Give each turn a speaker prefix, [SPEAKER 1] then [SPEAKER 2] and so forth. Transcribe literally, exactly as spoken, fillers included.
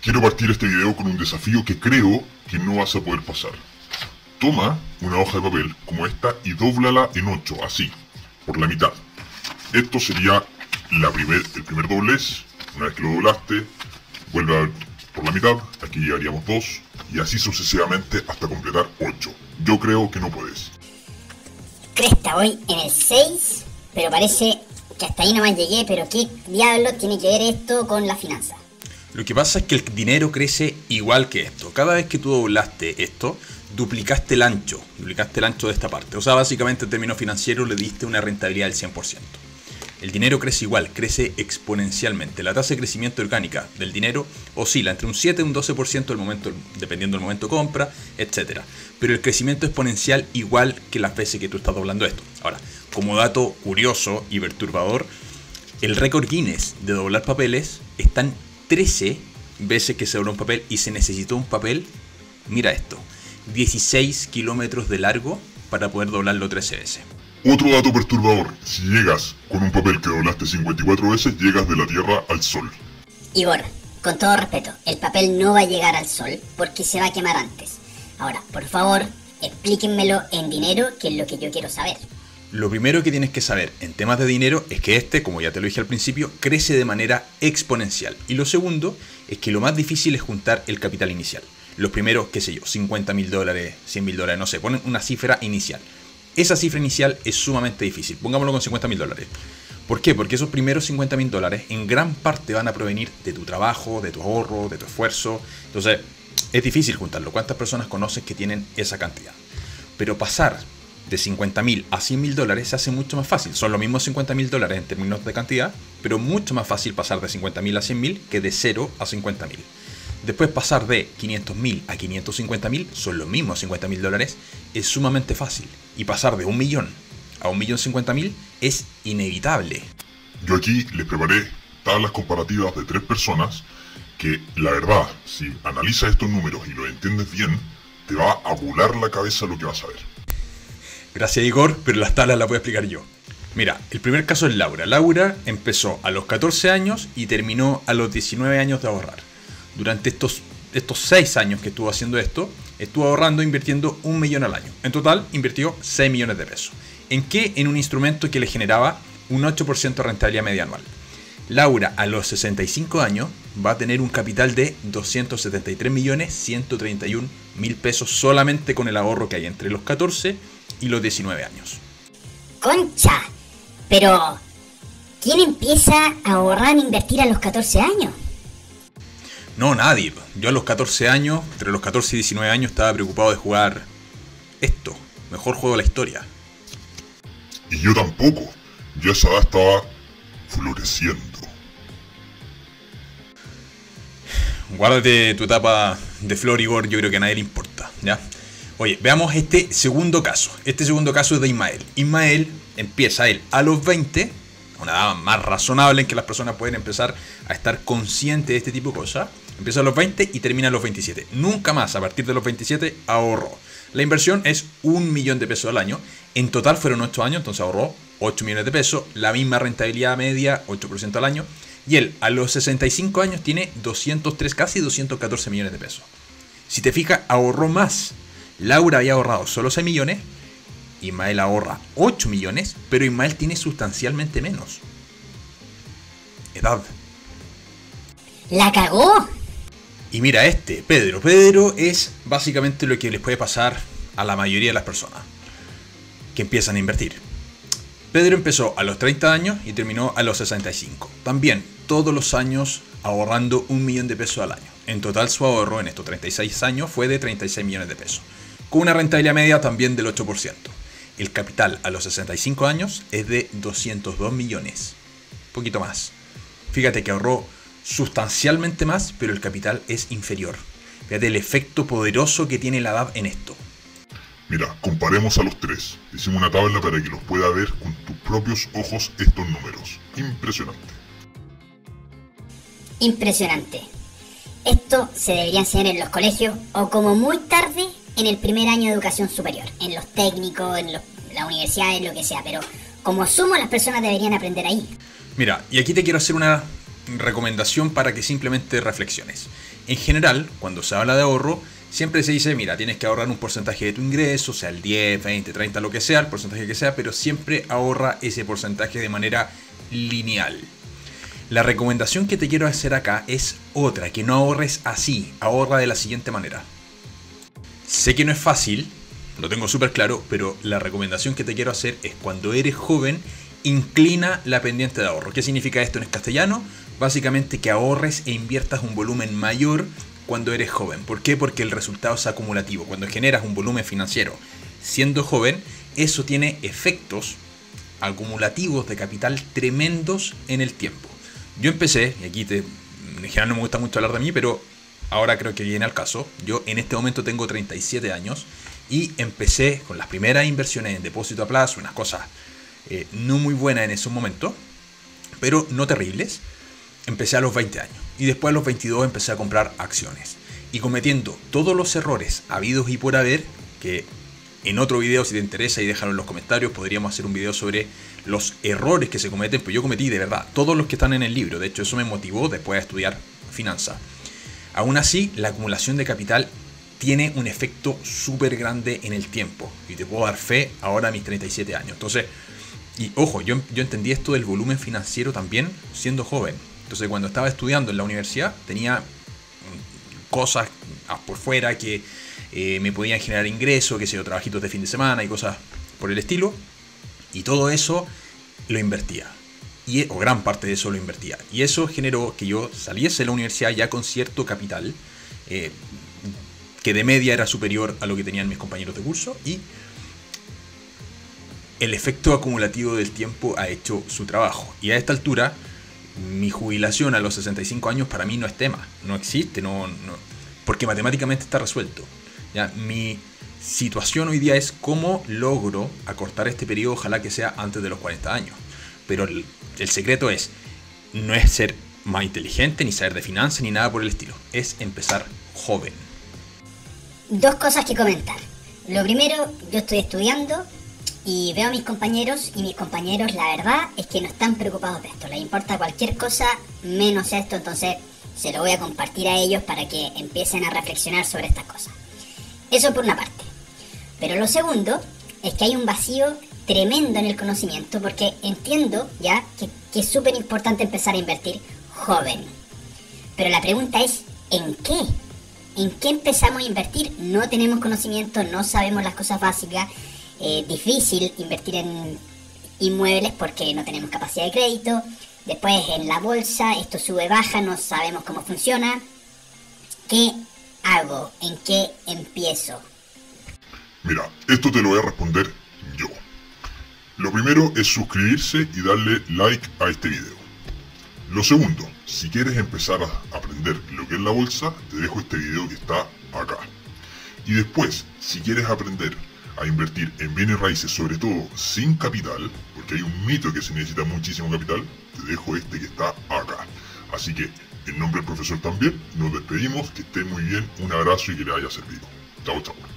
[SPEAKER 1] Quiero partir este video con un desafío que creo que no vas a poder pasar. Toma una hoja de papel como esta y dóblala en ocho, así, por la mitad. Esto sería la primer, el primer doblez. Una vez que lo doblaste, vuelve a ver por la mitad, aquí haríamos dos, y así sucesivamente hasta completar ocho. Yo creo que no puedes.
[SPEAKER 2] Cresta, voy en el seis, pero parece que hasta ahí nomás llegué, pero ¿qué diablos tiene que ver esto con la finanza?
[SPEAKER 3] Lo que pasa es que el dinero crece igual que esto. Cada vez que tú doblaste esto, duplicaste el ancho, duplicaste el ancho de esta parte. O sea, básicamente en términos financieros le diste una rentabilidad del cien por ciento. El dinero crece igual, crece exponencialmente. La tasa de crecimiento orgánica del dinero oscila entre un siete y un doce por ciento del momento, dependiendo del momento de compra, etcétera. Pero el crecimiento exponencial igual que las veces que tú estás doblando esto. Ahora, como dato curioso y perturbador, el récord Guinness de doblar papeles está en trece veces que se dobló un papel y se necesitó un papel, mira esto, dieciséis kilómetros de largo para poder doblarlo trece veces.
[SPEAKER 1] Otro dato perturbador, si llegas con un papel que doblaste cincuenta y cuatro veces, llegas de la Tierra al Sol.
[SPEAKER 2] Igor, con todo respeto, el papel no va a llegar al Sol porque se va a quemar antes. Ahora, por favor, explíquenmelo en dinero, que es lo que yo quiero saber.
[SPEAKER 3] Lo primero que tienes que saber en temas de dinero es que este, como ya te lo dije al principio, crece de manera exponencial. Y lo segundo es que lo más difícil es juntar el capital inicial. Los primeros, qué sé yo, cincuenta mil dólares, cien mil dólares, no sé, ponen una cifra inicial. Esa cifra inicial es sumamente difícil, pongámoslo con cincuenta mil dólares. ¿Por qué? Porque esos primeros cincuenta mil dólares en gran parte van a provenir de tu trabajo, de tu ahorro, de tu esfuerzo. Entonces, es difícil juntarlo. ¿Cuántas personas conoces que tienen esa cantidad? Pero pasar de cincuenta mil a cien mil dólares se hace mucho más fácil. Son los mismos cincuenta mil dólares en términos de cantidad, pero mucho más fácil pasar de cincuenta mil a cien mil que de cero a cincuenta mil. Después pasar de quinientos mil a quinientos cincuenta mil, son los mismos cincuenta mil dólares, es sumamente fácil. Y pasar de un millón a un millón cincuenta mil es inevitable.
[SPEAKER 1] Yo aquí les preparé tablas comparativas de tres personas que, la verdad, si analizas estos números y los entiendes bien, te va a volar la cabeza lo que vas a ver.
[SPEAKER 3] Gracias, Igor, pero las tablas las voy a explicar yo. Mira, el primer caso es Laura. Laura empezó a los catorce años y terminó a los diecinueve años de ahorrar. Durante estos, estos seis años que estuvo haciendo esto, estuvo ahorrando, invirtiendo un millón al año. En total, invirtió seis millones de pesos. ¿En qué? En un instrumento que le generaba un ocho por ciento de rentabilidad media anual. Laura, a los sesenta y cinco años, va a tener un capital de doscientos setenta y tres millones ciento treinta y un mil pesos solamente con el ahorro que hay entre los catorce y los diecinueve años.
[SPEAKER 2] ¡Concha! Pero, ¿quién empieza a ahorrar e invertir a los catorce años?
[SPEAKER 3] No, nadie. Yo a los catorce años, entre los catorce y diecinueve años, estaba preocupado de jugar esto, mejor juego de la historia.
[SPEAKER 1] Y yo tampoco. Yo a esa edad estaba floreciendo.
[SPEAKER 3] Guárdate tu etapa de flor, Igor, yo creo que a nadie le importa, ¿ya? Oye, veamos este segundo caso. Este segundo caso es de Ismael. Ismael empieza él a los veinte, a una edad más razonable en que las personas pueden empezar a estar conscientes de este tipo de cosas. Empieza a los veinte y termina a los veintisiete. Nunca más, a partir de los veintisiete, ahorró. La inversión es un millón de pesos al año. En total fueron ocho años, entonces ahorró ocho millones de pesos. La misma rentabilidad media, ocho por ciento al año. Y él, a los sesenta y cinco años, tiene doscientos tres, casi doscientos catorce millones de pesos. Si te fijas, ahorró más. Laura había ahorrado solo seis millones. Ismael ahorra ocho millones, pero Ismael tiene sustancialmente menos. Edad.
[SPEAKER 2] ¡La cagó!
[SPEAKER 3] Y mira este, Pedro. Pedro es básicamente lo que les puede pasar a la mayoría de las personas que empiezan a invertir. Pedro empezó a los treinta años y terminó a los sesenta y cinco. También todos los años ahorrando un millón de pesos al año. En total su ahorro en estos treinta y seis años fue de treinta y seis millones de pesos. Con una rentabilidad media también del ocho por ciento. El capital a los sesenta y cinco años es de doscientos dos millones. Un poquito más. Fíjate que ahorró sustancialmente más, pero el capital es inferior. Fíjate el efecto poderoso que tiene la edad en esto.
[SPEAKER 1] Mira, comparemos a los tres. Hicimos una tabla para que los puedas ver con tus propios ojos estos números. Impresionante.
[SPEAKER 2] Impresionante. Esto se debería enseñar en los colegios o como muy tarde en el primer año de educación superior. En los técnicos, en los, las universidades, lo que sea. Pero como sumo las personas deberían aprender ahí.
[SPEAKER 3] Mira, y aquí te quiero hacer una recomendación para que simplemente reflexiones. En general, cuando se habla de ahorro, siempre se dice, mira, tienes que ahorrar un porcentaje de tu ingreso, sea el diez, veinte, treinta, lo que sea, el porcentaje que sea, pero siempre ahorra ese porcentaje de manera lineal. La recomendación que te quiero hacer acá es otra, que no ahorres así, ahorra de la siguiente manera. Sé que no es fácil, lo tengo súper claro, pero la recomendación que te quiero hacer es cuando eres joven, inclina la pendiente de ahorro. ¿Qué significa esto en castellano? Básicamente que ahorres e inviertas un volumen mayor cuando eres joven. ¿Por qué? Porque el resultado es acumulativo. Cuando generas un volumen financiero siendo joven, eso tiene efectos acumulativos de capital tremendos en el tiempo. Yo empecé, y aquí te, en general no me gusta mucho hablar de mí, pero ahora creo que viene al caso. Yo en este momento tengo treinta y siete años y empecé con las primeras inversiones en depósito a plazo, unas cosas eh, no muy buenas en ese momento, pero no terribles. Empecé a los veinte años y después a los veintidós empecé a comprar acciones y cometiendo todos los errores habidos y por haber, que en otro video, si te interesa y déjalo en los comentarios, podríamos hacer un video sobre los errores que se cometen, pues yo cometí de verdad todos los que están en el libro. De hecho, eso me motivó después a estudiar finanzas. Aún así, la acumulación de capital tiene un efecto súper grande en el tiempo y te puedo dar fe ahora a mis treinta y siete años. Entonces, y ojo, yo, yo entendí esto del volumen financiero también siendo joven. Entonces, cuando estaba estudiando en la universidad, tenía cosas por fuera que eh, me podían generar ingresos, que sé yo, trabajitos de fin de semana y cosas por el estilo. Y todo eso lo invertía. Y, o gran parte de eso lo invertía. Y eso generó que yo saliese de la universidad ya con cierto capital, eh, que de media era superior a lo que tenían mis compañeros de curso. Y el efecto acumulativo del tiempo ha hecho su trabajo. Y a esta altura, mi jubilación a los sesenta y cinco años para mí no es tema, no existe, no, no, porque matemáticamente está resuelto. ¿Ya? Mi situación hoy día es cómo logro acortar este periodo, ojalá que sea antes de los cuarenta años. Pero el, el secreto es, no es ser más inteligente, ni saber de finanzas, ni nada por el estilo. Es empezar joven.
[SPEAKER 2] Dos cosas que comentar. Lo primero, yo estoy estudiando y veo a mis compañeros, y mis compañeros la verdad es que no están preocupados de esto. Les importa cualquier cosa menos esto, entonces se lo voy a compartir a ellos para que empiecen a reflexionar sobre estas cosas. Eso por una parte. Pero lo segundo es que hay un vacío tremendo en el conocimiento, porque entiendo ya que, que es súper importante empezar a invertir joven. Pero la pregunta es, ¿en qué? ¿En qué empezamos a invertir? No tenemos conocimiento, no sabemos las cosas básicas. Eh, difícil invertir en inmuebles porque no tenemos capacidad de crédito. Después en la bolsa, esto sube, baja, no sabemos cómo funciona. ¿Qué hago? ¿En qué empiezo?
[SPEAKER 1] Mira, esto te lo voy a responder yo. Lo primero es suscribirse y darle like a este video. Lo segundo, si quieres empezar a aprender lo que es la bolsa, te dejo este video que está acá. Y después, si quieres aprender a invertir en bienes raíces, sobre todo sin capital, porque hay un mito que se necesita muchísimo capital, te dejo este que está acá. Así que, en nombre del profesor también, nos despedimos, que estén muy bien, un abrazo y que les haya servido. Chao, chao.